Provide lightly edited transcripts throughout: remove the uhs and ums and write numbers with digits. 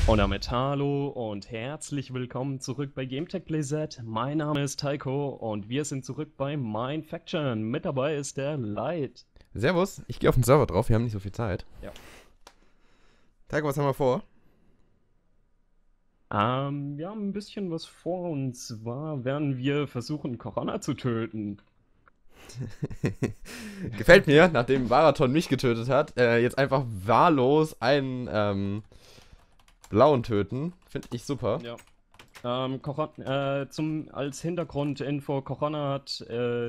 Und damit hallo und herzlich willkommen zurück bei GameTech BlazeZ. Mein Name ist Taiko und wir sind zurück bei Mindfaction. Mit dabei ist der Light. Servus, ich gehe auf den Server drauf, wir haben nicht so viel Zeit. Ja. Taiko, was haben wir vor? Wir haben ein bisschen was vor, und zwar werden wir versuchen, Corona zu töten. Gefällt mir, nachdem Baraton mich getötet hat, jetzt einfach wahllos einen blauen töten. Finde ich super. Ja. Als Hintergrundinfo, Corona hat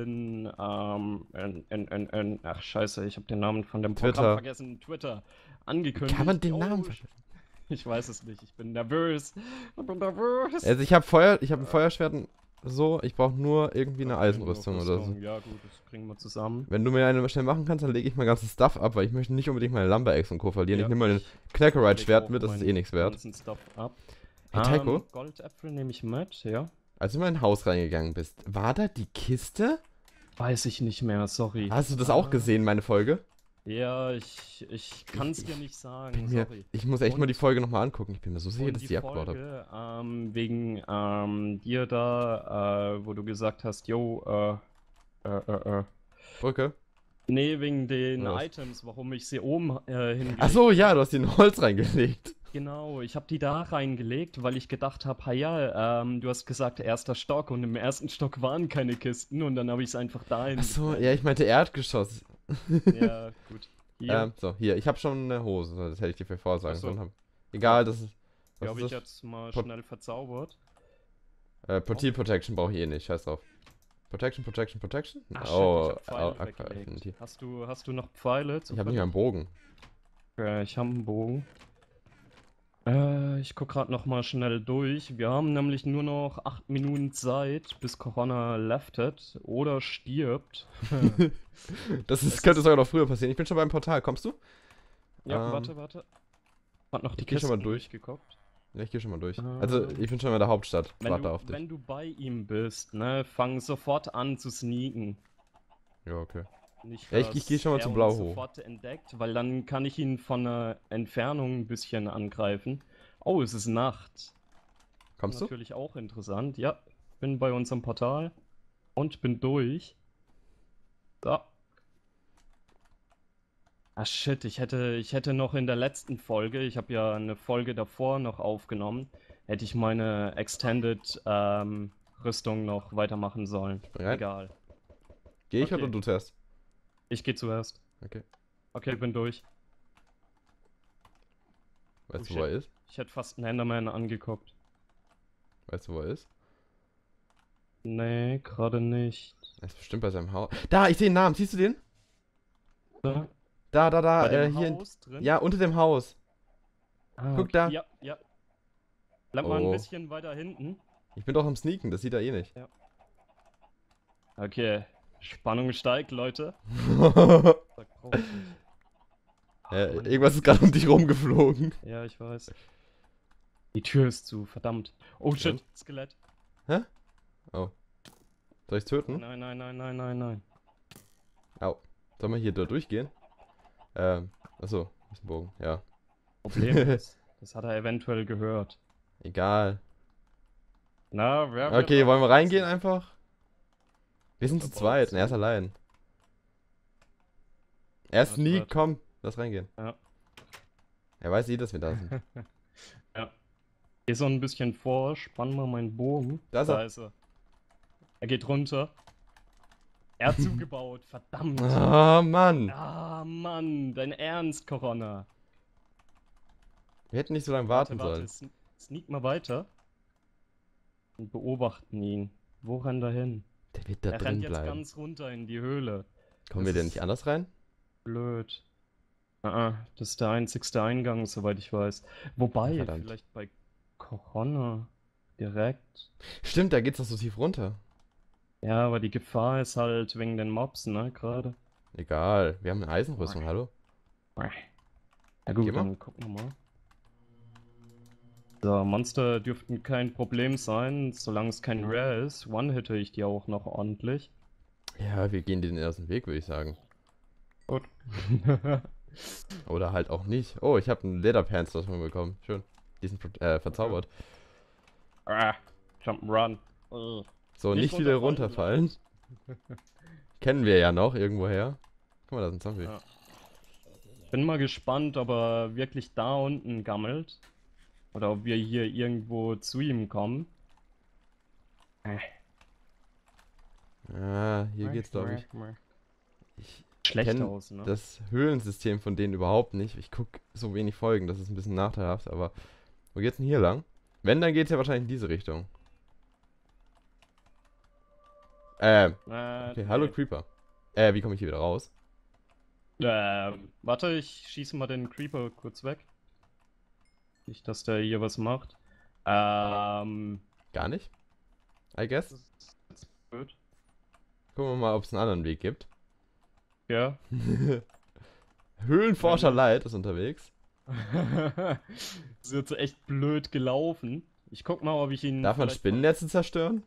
ach scheiße, ich habe den Namen von dem Programm Twitter. vergessen, Twitter, angekündigt. Kann man den Namen vergessen? Ich weiß es nicht, ich bin nervös. Also ich habe ein Feuerschwert und so, ich brauche nur irgendwie eine Eisenrüstung oder so. Ja gut, das kriegen wir zusammen. Wenn du mir eine schnell machen kannst, dann lege ich mein ganzes Stuff ab, weil ich möchte nicht unbedingt meine Lumber-Axe und Co. verlieren. Ja, Ich nehme mal den ich Knackerite-Schwert mit, das ist eh nichts wert. ganzen Stuff ab. Hey Taiko, Goldäpfel nehme ich mit, ja. als du in mein Haus reingegangen bist, war da die Kiste? Weiß ich nicht mehr, sorry. Hast du das auch gesehen, meine Folge? Ja, ich kann es dir nicht sagen, sorry. Ich muss echt Und- mal die Folge nochmal angucken. Ich bin mir so sicher, Und dass ich die abgebaut habe. Folge, wegen dir da, wo du gesagt hast, yo, Brücke? nee, wegen den Oder was? Items, warum ich sie oben hingelegt. Ach so, ja, du hast den Holz reingelegt. Genau, ich habe die da reingelegt, weil ich gedacht habe, ja, du hast gesagt erster Stock und im ersten Stock waren keine Kisten und dann habe ich es einfach dahin Ach so, gepackt. ja, ich meinte Erdgeschoss. Ja, gut. Hier, So, hier, ich habe schon eine Hose. Das hätte ich dir für vorsagen Ach so. sollen. Egal, das ist. die Was habe ist ich das? jetzt mal Pot- schnell verzaubert. Portil Protection brauche ich eh nicht. Scheiß drauf. Protection? Ach shit, Oh, ich habe Pfeile Aqua weggelegt. Affinity. Hast du noch Pfeile? Ich habe nicht mal einen Bogen. Ich habe einen Bogen. Ich guck gerade noch mal schnell durch. Wir haben nämlich nur noch 8 Minuten Zeit, bis Corona leftet oder stirbt. Könnte sogar noch früher passieren. Ich bin schon beim Portal. Kommst du? Ja, warte. Hat noch die ich geh schon mal Kisten durch. durchgeguckt. Ja, ich gehe schon mal durch. Also, ich bin schon in der Hauptstadt. Warte auf dich. Wenn du bei ihm bist, ne, fang sofort an zu sneaken. Ja, okay. Nicht, Ja, ich geh schon mal dass zu er Blau uns hoch. sofort entdeckt, weil dann kann ich ihn von der Entfernung ein bisschen angreifen. Oh, es ist Nacht. Kommst du? Natürlich auch interessant. Ja, bin bei unserem Portal und bin durch. So. Ah shit, ich hätte noch in der letzten Folge, ich habe ja eine Folge davor noch aufgenommen, hätte ich meine Extended Rüstung noch weitermachen sollen. Bereit? Egal. Geh ich Okay. oder du zuerst? Ich gehe zuerst. Okay. Okay, bin durch. Weißt Oh, du, wo er ist? Ich hätte fast einen Enderman angeguckt. Weißt du, wo er ist? Nee, gerade nicht. Er ist bestimmt bei seinem Haus. Da, ich sehe den Namen. Siehst du den? Da? Da, Bei dem hier. Haus drin? Ja, unter dem Haus. Ah, guck okay. da. Ja. Bleib mal ein Oh. bisschen weiter hinten. Ich bin doch am Sneaken, das sieht er eh nicht. Okay, Spannung steigt, Leute. Sag, brauch ich nicht. Mann. Irgendwas ist gerade um dich rumgeflogen. Ja, ich weiß. Die Tür ist zu, verdammt. Oh shit, Ja. Skelett. Soll ich töten? Nein. Au. Soll man hier da durchgehen? Achso, ist ein Bogen, ja. Problem ist, das hat er eventuell gehört. Egal. Na, wer wird Okay, wollen wir raus? reingehen einfach? Wir sind zu Aber zweit zu- und er ist allein. Er Warte, sneakt, warte. komm, lass reingehen. Ja. Er weiß eh, dass wir da sind. Geh so ein bisschen vor, spann mal meinen Bogen. Da ist er. ist er. Er geht runter. Er hat zugebaut, verdammt. Oh Mann. Ah, Mann, dein Ernst, Corona. Wir hätten nicht so lange warten sollen. Sneak mal weiter. Und beobachten ihn. Wo rennt er hin? Der wird da Er drin rennt jetzt bleiben. ganz runter in die Höhle. Kommen das wir denn ist- nicht anders rein? Blöd. Das ist der einzigste Eingang, soweit ich weiß. Wobei, Verdammt. vielleicht bei Corona direkt. Stimmt, da geht's doch so tief runter. Ja, aber die Gefahr ist halt wegen den Mobs, ne, gerade. Egal, wir haben eine Eisenrüstung, hallo? Ja gut, Geh mal. dann gucken wir mal. So, Monster dürften kein Problem sein, solange es kein Rare ist. One-hitte ich die auch noch ordentlich. Ja, wir gehen den ersten Weg, würde ich sagen. Gut. Oder halt auch nicht. Oh, ich habe einen Lederpants davon bekommen. Schön. Die sind verzaubert. Jump'n'Run. So, nicht wieder runterfallen. Kennen wir ja noch irgendwoher. Guck mal, da ist ein Zombie. Ja. Bin mal gespannt, ob er wirklich da unten gammelt. Oder ob wir hier irgendwo zu ihm kommen. Ja, hier geht's, glaube ich. Schlecht kenn aus, ne? Das Höhlensystem von denen überhaupt nicht. Ich gucke so wenig Folgen, das ist ein bisschen nachteilhaft, aber wo geht's denn hier lang? Wenn, dann geht's ja wahrscheinlich in diese Richtung. Okay, hallo Nee. Creeper. Wie komme ich hier wieder raus? Warte, ich schieße mal den Creeper kurz weg. Nicht, dass der hier was macht. Gar nicht? I guess. Das ist blöd. Gucken wir mal, ob es einen anderen Weg gibt. Ja. Höhlenforscher Light ist unterwegs. Das ist jetzt echt blöd gelaufen. Ich guck mal, ob ich ihn. Darf man vielleicht- Spinnennetze zerstören?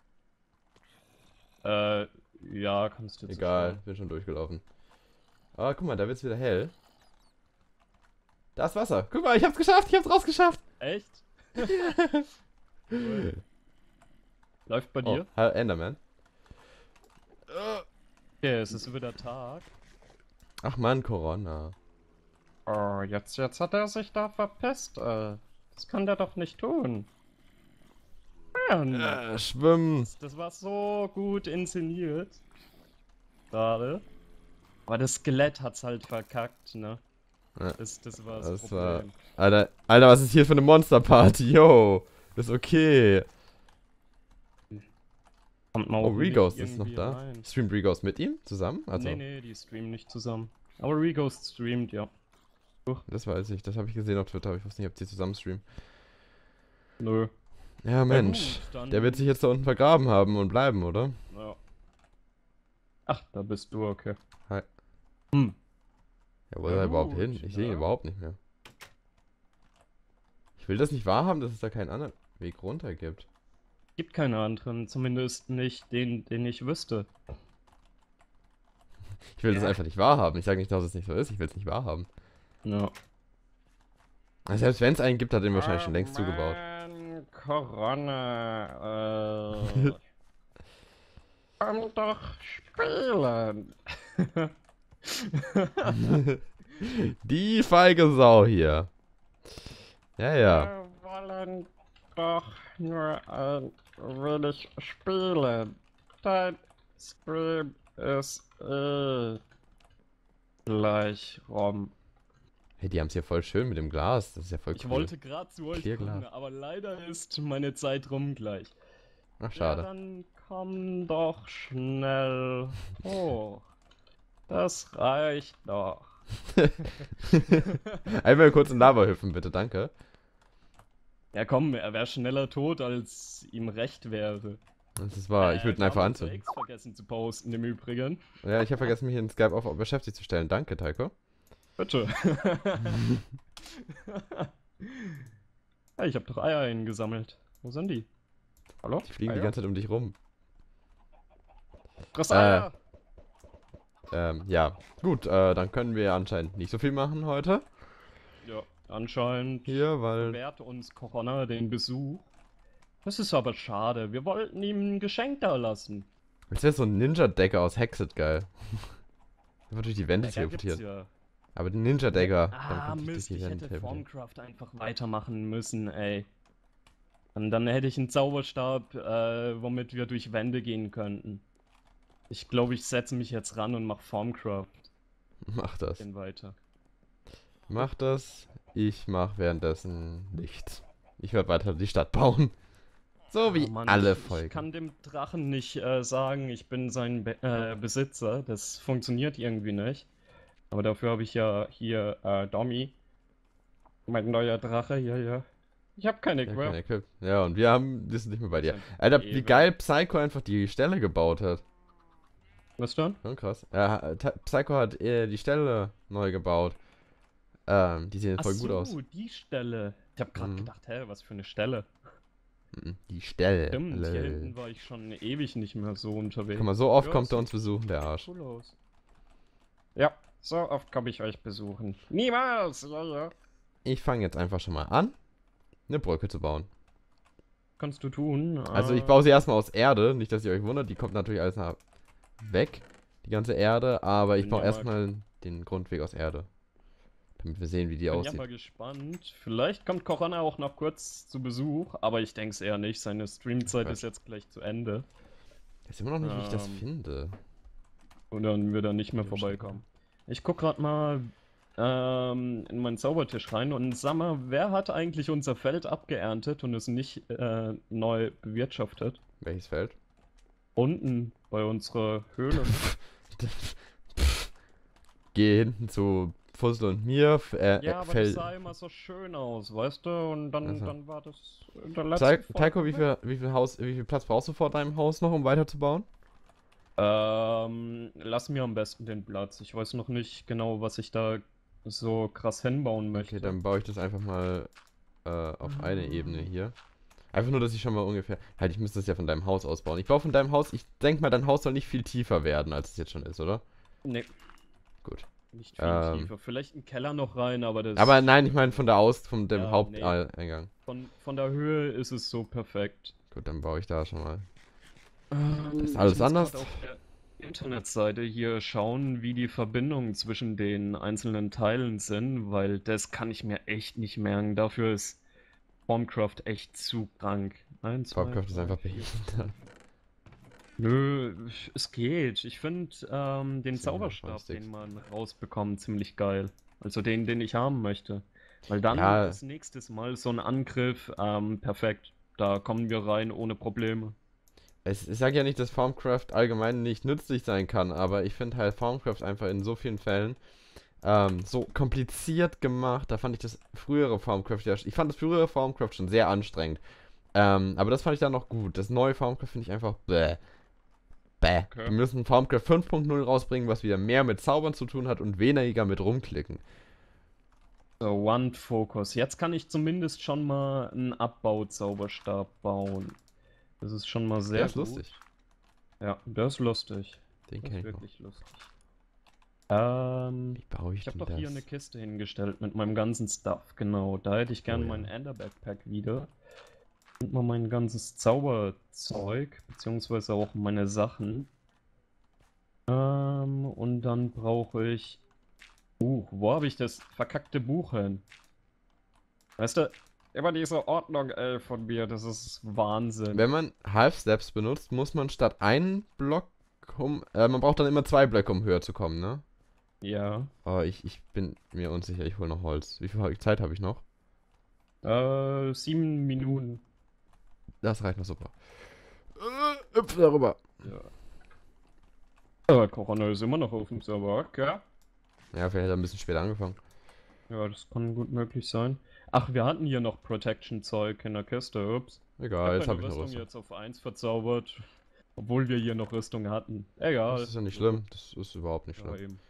Ja, kannst du jetzt. Egal, bin schon durchgelaufen. Ah, guck mal, da wird's wieder hell. Da ist Wasser. Guck mal, ich hab's geschafft, ich hab's rausgeschafft. Echt? Cool. Läuft bei Oh, dir? Enderman. Okay, es ist wieder Tag. Ach man, Corona. Oh, jetzt hat er sich da verpisst. Das kann der doch nicht tun. Mann, Schwimmen. das war so gut inszeniert. Gerade. Aber das Skelett hat's halt verkackt, ne? Ja, Das war das das war- Problem. Alter, was ist hier für eine Monsterparty? Yo, ist okay. Kommt mal Oh, hoffentlich Reghost ist noch irgendwie da. rein. Streamt Reghost mit ihm zusammen? Also, Nee, die streamen nicht zusammen. Aber Reghost streamt, ja. das weiß ich. Das habe ich gesehen auf Twitter, aber ich weiß nicht, ob die zusammen streamen. Nö. Ja, Mensch. gut, dann- Der wird sich jetzt da unten vergraben haben und bleiben, oder? Ja. Ach, da bist du, okay. Hi. Hm. Ja, wo ist Ja, er überhaupt gut, hin? Ich sehe ihn ja. überhaupt nicht mehr. Ich will das nicht wahrhaben, dass es da keinen anderen Weg runter gibt. Gibt keine anderen, zumindest nicht den ich wüsste. Ich will das Ja. einfach nicht wahrhaben. Ich sage nicht, dass es nicht so ist. Ich will es nicht wahrhaben. Ja. Also selbst wenn es einen gibt, hat er den wahrscheinlich schon längst zugebaut. Mann, Corona. Komm doch spielen. Die feige Sau hier. Ja, ja. Wir wollen doch nur ein wenig spielen. Dein Stream ist gleich rum. Hey, die haben es hier voll schön mit dem Glas. Das ist ja voll cool. Ich wollte gerade zu euch Clearglas. kommen, aber leider ist meine Zeit rum gleich. Ach, Ja, schade. dann komm doch schnell hoch. Das reicht doch. Einmal kurz in Lava hüpfen, bitte, danke. Ja komm, er wäre schneller tot, als ihm recht wäre. Das ist wahr. Ich würde ihn einfach damals anzünden. X vergessen zu posten im Übrigen. Ja, ich habe vergessen, mich in Skype auf beschäftigt zu stellen. Danke, Taiko. Bitte. Ja, ich habe doch Eier eingesammelt. Wo sind die? Hallo? Die fliegen die Eier? ganze Zeit um dich rum. Friss Eier! Ja. Gut, dann können wir anscheinend nicht so viel machen heute. Ja, anscheinend Hier, weil... gewährt uns Corona den Besuch. Das ist aber schade. Wir wollten ihm ein Geschenk da lassen. Das wäre so ein Ninja-Decker aus Hexet geil. Der wird durch die Wände Lecker gibt's teleportiert. ja. Aber den Ninja-Dagger, Ah, durch Mist, die ich Wände hätte teleportiert. Formcraft einfach weitermachen müssen, ey. Und dann hätte ich einen Zauberstab, womit wir durch Wände gehen könnten. Ich glaube, ich setze mich jetzt ran und mache Formcraft. Mach das. Den weiter. Mach das. Ich mach währenddessen nichts. Ich werde weiter die Stadt bauen. So wie Ah, Mann, alle ich Folgen. kann dem Drachen nicht sagen, ich bin sein Besitzer. Das funktioniert irgendwie nicht. Aber dafür habe ich ja hier Domi. Mein neuer Drache, ja. Ich habe keine Ja, Quip. kein Equip. Ja, und wir sind nicht mehr bei dir. Kein Alter, wie Eben. geil Psycho einfach die Stelle gebaut hat. Was denn? Schon krass. Ja, Psycho hat die Stelle neu gebaut. Die sehen voll gut aus. Die Stelle. Ich habe gerade Mhm. gedacht, hä, was für eine Stelle. Die Stelle. Stimmt, hier hinten war ich schon ewig nicht mehr so unterwegs. Guck mal, so oft Ja, kommt er sieht uns besuchen, der Arsch. cool aus. Ja, so oft komme ich euch besuchen. Niemals! Ja. Ich fange jetzt einfach schon mal an. eine Brücke zu bauen. Kannst du tun. Also ich baue sie erstmal aus Erde, nicht, dass ihr euch wundert, die kommt natürlich alles nach weg, die ganze Erde, aber ich Bin baue ja mal- erstmal den Grundweg aus Erde. Damit wir sehen, wie die Bin ja aussieht. mal gespannt. Vielleicht kommt Corona auch noch kurz zu Besuch, aber ich denke es eher nicht. Seine Streamzeit ist Quatsch. jetzt gleich zu Ende. Ich weiß immer noch nicht, wie ich das Ähm, finde. Und dann wird er nicht mehr Ja, vorbeikommen. Ich guck gerade mal in meinen Zaubertisch rein und sag mal, wer hat eigentlich unser Feld abgeerntet und es nicht neu bewirtschaftet? Welches Feld? Unten bei unserer Höhle. Geh hinten zu Fussel und mir. Ja, aber das Feld. sah immer so schön aus, weißt du? Und dann, Also. dann war das in der letzten Folge Taiko, wie weg. viel Platz brauchst du vor deinem Haus noch, um weiterzubauen? Lass mir am besten den Platz. Ich weiß noch nicht genau, was ich da so krass hinbauen möchte. Okay, dann baue ich das einfach mal auf eine Ebene hier. Einfach nur, dass ich schon mal ungefähr. Halt, ich müsste das ja von deinem Haus aus bauen. Ich baue von deinem Haus. Ich denke mal, dein Haus soll nicht viel tiefer werden, als es jetzt schon ist, oder? Nee, Gut. nicht viel tiefer. Vielleicht einen Keller noch rein, aber das. Aber nein, ich meine von von dem Ja, Haupteingang. Von der Höhe ist es so perfekt. Gut, dann baue ich da schon mal. Das ist alles anders. Auf der Internetseite hier schauen, wie die Verbindungen zwischen den einzelnen Teilen sind, weil das kann ich mir echt nicht merken. Dafür ist Formcraft echt zu krank. 1, 2, Farmcraft ist 3, einfach 4. behindert. Nö, es geht. Ich finde den Ist ja Zauberstab, lustig. den man rausbekommt, ziemlich geil. Also den ich haben möchte. Weil dann Ja. als nächstes Mal so ein Angriff, perfekt. Da kommen wir rein ohne Probleme. Ich sage ja nicht, dass Farmcraft allgemein nicht nützlich sein kann, aber ich finde halt Farmcraft einfach in so vielen Fällen so kompliziert gemacht. Da fand ich das frühere Farmcraft ja. Ich fand das frühere Farmcraft schon sehr anstrengend. Aber das fand ich dann noch gut. Das neue Farmcraft finde ich einfach bäh. Bäh. Okay. Wir müssen Farmcraft 5.0 rausbringen, was wieder mehr mit Zaubern zu tun hat und weniger mit rumklicken. So, One-Focus. Jetzt kann ich zumindest schon mal einen Abbau-Zauberstab bauen. Das ist schon mal sehr Der ist gut. lustig. Ja, der ist lustig. Den Das kenne ist ich noch. wirklich lustig. Wie baue ich Ich habe denn doch hier das? eine Kiste hingestellt mit meinem ganzen Stuff. Genau, da hätte ich gerne Oh ja. mein Ender-Backpack wieder. Und mal mein ganzes Zauberzeug, beziehungsweise auch meine Sachen. Und dann brauche ich... wo habe ich das verkackte Buch hin? Weißt du, immer diese Ordnung, ey, von mir, das ist Wahnsinn. Wenn man Half Steps benutzt, muss man statt einen Block man braucht dann immer 2 Blöcke, um höher zu kommen, ne? Ja. Oh, ich bin mir unsicher, ich hole noch Holz. Wie viel Zeit habe ich noch? 7 Minuten. Das reicht noch super. Hüpf darüber. Ja. Corona ist immer noch auf dem Server, okay? Ja, vielleicht hat er ein bisschen später angefangen. Ja, das kann gut möglich sein. Ach, wir hatten hier noch Protection-Zeug in der Kiste, ups. Egal, jetzt meine habe ich eine Rüstung. jetzt auf 1 verzaubert, obwohl wir hier noch Rüstung hatten. Egal. Das ist ja nicht schlimm. Das ist überhaupt nicht Ja, schlimm. eben.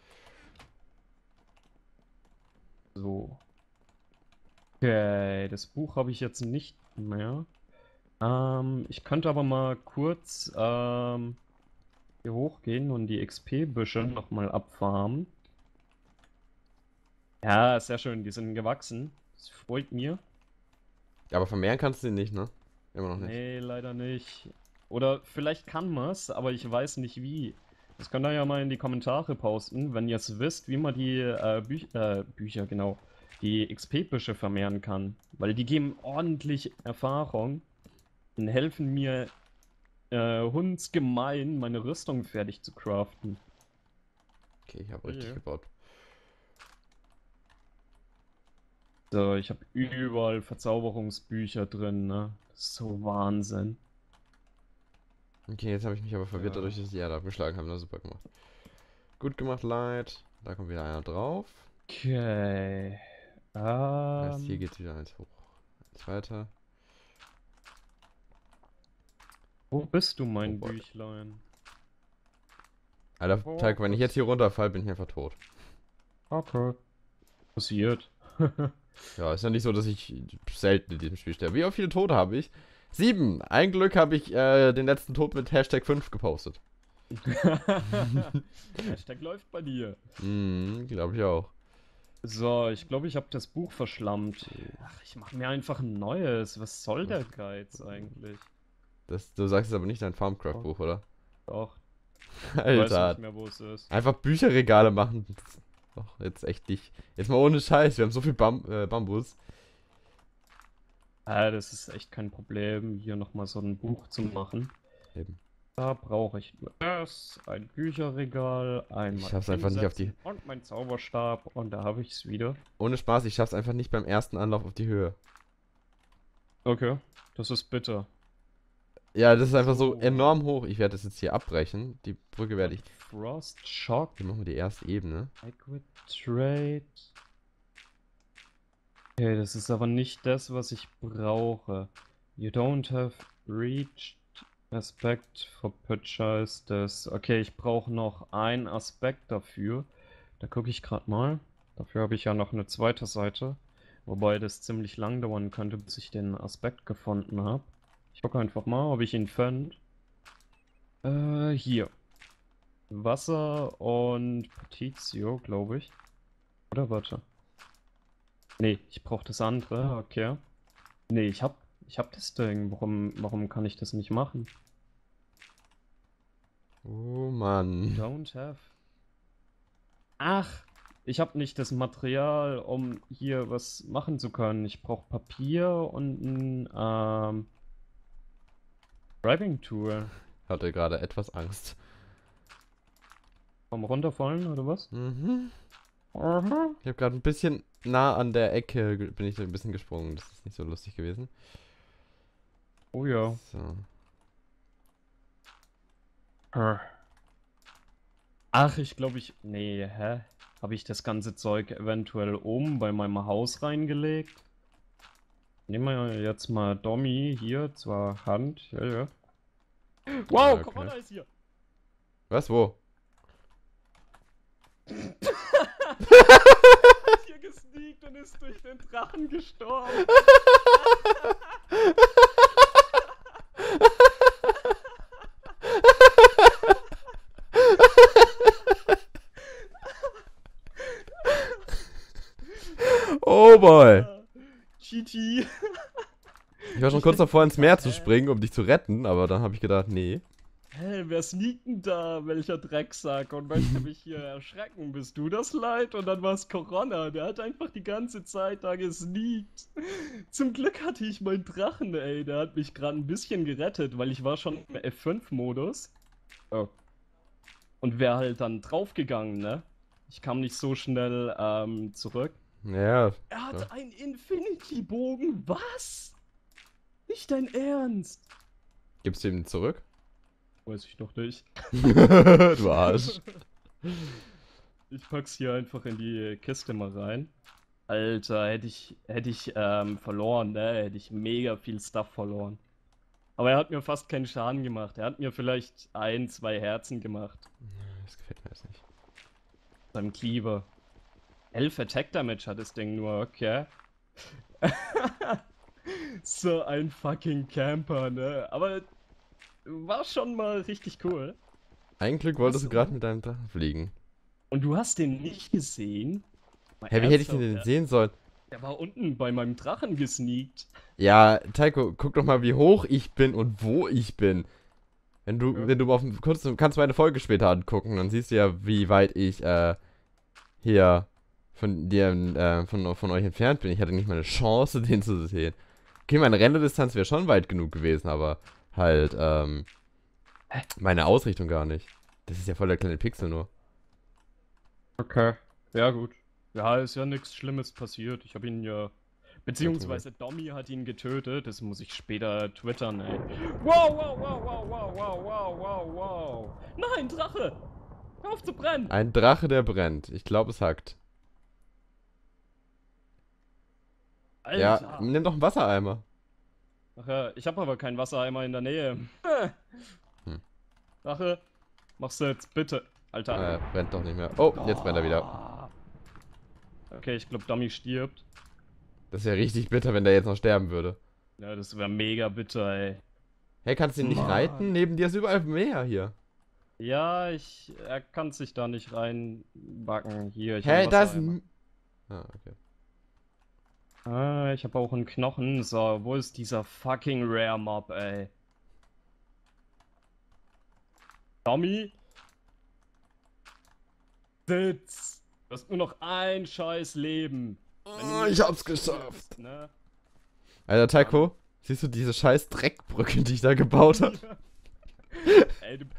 So. Okay, das Buch habe ich jetzt nicht mehr. Ich könnte aber mal kurz hier hochgehen und die XP-Büsche nochmal abfarmen. Ja, sehr schön, die sind gewachsen. Das freut mir. Ja, aber vermehren kannst du ihn nicht, ne? Immer noch nicht. Nee, leider nicht. Oder vielleicht kann man's, aber ich weiß nicht wie. Das könnt ihr ja mal in die Kommentare posten, wenn ihr es wisst, wie man die Bücher, genau, die XP-Büsche vermehren kann. Weil die geben ordentlich Erfahrung und helfen mir hundsgemein, meine Rüstung fertig zu craften. Okay, ich habe richtig Ja. gebaut. So, ich habe überall Verzauberungsbücher drin, ne? Das ist so Wahnsinn. Okay, jetzt habe ich mich aber verwirrt, Ja. dadurch, dass ich die Erde abgeschlagen habe. Na, super gemacht. Gut gemacht, Light. Da kommt wieder einer drauf. Okay. Heißt, hier geht's wieder eins hoch. Eins weiter. Wo bist du, mein Oh boy. Büchlein? Alter, Oh, Taiko, wenn ich Gott. jetzt hier runterfall, bin ich einfach tot. Okay. Passiert. Ja, ist ja nicht so, dass ich selten in diesem Spiel sterbe. Wie viele Tote habe ich? 7. Ein Glück habe ich den letzten Tod mit Hashtag 5 gepostet. Hashtag läuft bei dir. Glaube ich auch. So, ich glaube, ich habe das Buch verschlammt. Ach, ich mache mir einfach ein neues. Was soll der Geiz eigentlich? Du sagst es aber nicht dein Oh, Farmcraft-Buch, oder? doch, ich weiß nicht Alter. mehr, wo es ist. Einfach Bücherregale machen. Doch, jetzt echt nicht. Jetzt mal ohne Scheiß, wir haben so viel Bambus. Das ist echt kein Problem, hier nochmal so ein Buch zu machen. Eben. Da brauche ich nur das, ein Bücherregal, Ich einmal schaff's einfach nicht auf die. hinsetzen und mein Zauberstab und da habe ich es wieder. Ohne Spaß, ich schaff's einfach nicht beim ersten Anlauf auf die Höhe. Okay, das ist bitter. Ja, das ist einfach so So, enorm hoch. Ich werde das jetzt hier abbrechen. Die Brücke werde und ich. Frost Shock, Hier machen wir die erste Ebene. Liquid Trade. Okay, das ist aber nicht das, was ich brauche. You don't have reached aspect for purchase this. Okay, ich brauche noch einen Aspekt dafür. Da gucke ich gerade mal. Dafür habe ich ja noch eine zweite Seite. Wobei das ziemlich lang dauern könnte, bis ich den Aspekt gefunden habe. Ich gucke einfach mal, ob ich ihn finde. Hier. Wasser und Petitio, glaube ich. Oder warte. Nee, ich brauche das andere, okay. Nee, ich hab das Ding. Warum kann ich das nicht machen? Oh Mann. Don't have. Ach, ich habe nicht das Material, um hier was machen zu können. Ich brauche Papier und ein Driving Tool. Hatte gerade etwas Angst. Vom Runterfallen oder was? Mhm. Aha. Ich habe gerade ein bisschen nah an der Ecke bin ich so ein bisschen gesprungen. Das ist nicht so lustig gewesen. Oh ja. So. Ach, ich glaube ich. Nee, hä? Habe ich das ganze Zeug eventuell oben bei meinem Haus reingelegt? Nehmen wir jetzt mal Dommy hier, zwar Hand, ja, ja. Wow, Okay. Corona ist hier! Was, wo? Ist hier gesneakt und ist durch den Drachen gestorben. Oh boy. GG. Ich war schon kurz davor ins Meer zu springen, um dich zu retten, aber dann habe ich gedacht, nee. Hä, wer sneakt denn da? Welcher Drecksack? Und möchte mich hier erschrecken? Bist du das Leid? Und dann war es Corona. Der hat einfach die ganze Zeit da gesneakt. Zum Glück hatte ich meinen Drachen, ey. Der hat mich gerade ein bisschen gerettet, weil ich war schon im F5-Modus. Oh. Und wäre halt dann draufgegangen, ne? Ich kam nicht so schnell zurück. Ja. Er hat Ja. einen Infinity-Bogen. Was? Nicht dein Ernst? Gibst du ihm zurück? Weiß ich noch nicht. Du Arsch. Ich pack's hier einfach in die Kiste mal rein. Alter, hätte ich verloren, ne? Hätte ich mega viel Stuff verloren. Aber er hat mir fast keinen Schaden gemacht. Er hat mir vielleicht 1, 2 Herzen gemacht. Das gefällt mir jetzt nicht. Beim Cleaver. 11 Attack Damage hat das Ding nur, okay. So ein fucking Camper, ne? Aber war schon mal richtig cool. Ein Glück wolltest du Was? gerade mit deinem Drachen fliegen. Und du hast den nicht gesehen? Mal Hä, wie hätte ich den ernsthaft, denn sehen sollen? der war unten bei meinem Drachen gesneakt. Ja, Taiko, guck doch mal, wie hoch ich bin und wo ich bin. Wenn du, Ja. wenn du auf dem kurz, du kannst meine Folge später angucken, dann siehst du ja, wie weit ich hier von dir, von euch entfernt bin. Ich hatte nicht mal eine Chance, den zu sehen. Okay, meine Renndistanz wäre schon weit genug gewesen, aber halt, meine Ausrichtung gar nicht. Das ist ja voll der kleine Pixel nur. Okay. Ja, gut. Ja, ist ja nichts Schlimmes passiert. Ich habe ihn ja. Beziehungsweise Dommy hat ihn getötet. Das muss ich später twittern, ey. Wow, wow, wow, wow, wow, wow, wow, wow, wow. Nein, Drache! Hör auf zu brennen! Ein Drache, der brennt. Ich glaube, es hackt. Alter! Ja, nimm doch einen Wassereimer. Ach ja, ich habe aber keinen Wassereimer in der Nähe. Hm. Drache, machst du jetzt bitte. Alter. Brennt doch nicht mehr. Oh, jetzt brennt er wieder. Ah. Okay, ich glaube, Dummy stirbt. Das wäre richtig bitter, wenn der jetzt noch sterben würde. Ja, das wäre mega bitter, ey. Hey, kannst du ihn nicht Mann. reiten? Neben dir ist überall Meer hier. Ja, er kann sich da nicht reinbacken. Hier, ich Hey, hab da ist Wassereimer. ein... Ah, okay. Ah, ich habe auch einen Knochen. So, wo ist dieser fucking Rare Mob, ey? Tommy? Sitz! Du hast nur noch ein scheiß Leben. Wenn du Oh, mir ich hab's jetzt geschafft. stirbst, ne? Alter, Taiko, siehst du diese scheiß Dreckbrücke, die ich da gebaut habe? Ey, du.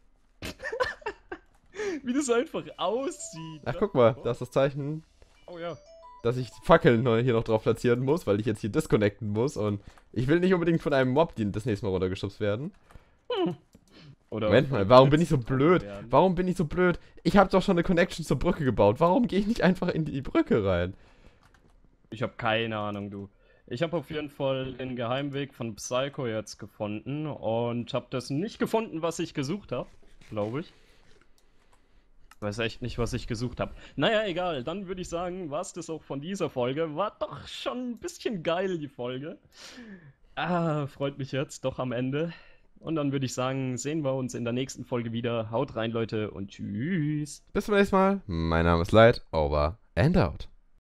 Wie das einfach aussieht. Ach, Ne? guck mal, Oh, da ist das Zeichen, oh ja. dass ich Fackeln hier noch drauf platzieren muss, weil ich jetzt hier disconnecten muss und ich will nicht unbedingt von einem Mob das nächste Mal runtergeschubst werden. Oder Moment von mal, dem warum bin ich Blitz so getroffen blöd? werden. Warum bin ich so blöd? Ich habe doch schon eine Connection zur Brücke gebaut. Warum gehe ich nicht einfach in die Brücke rein? Ich habe keine Ahnung, du. Ich habe auf jeden Fall den Geheimweg von Psycho jetzt gefunden und habe das nicht gefunden, was ich gesucht habe, glaube ich. Weiß echt nicht, was ich gesucht habe. Naja, egal. Dann würde ich sagen, war es das auch von dieser Folge. War doch schon ein bisschen geil, die Folge. Ah, freut mich jetzt doch am Ende. Und dann würde ich sagen, sehen wir uns in der nächsten Folge wieder. Haut rein, Leute, und tschüss. Bis zum nächsten Mal. Mein Name ist Light. Over and out.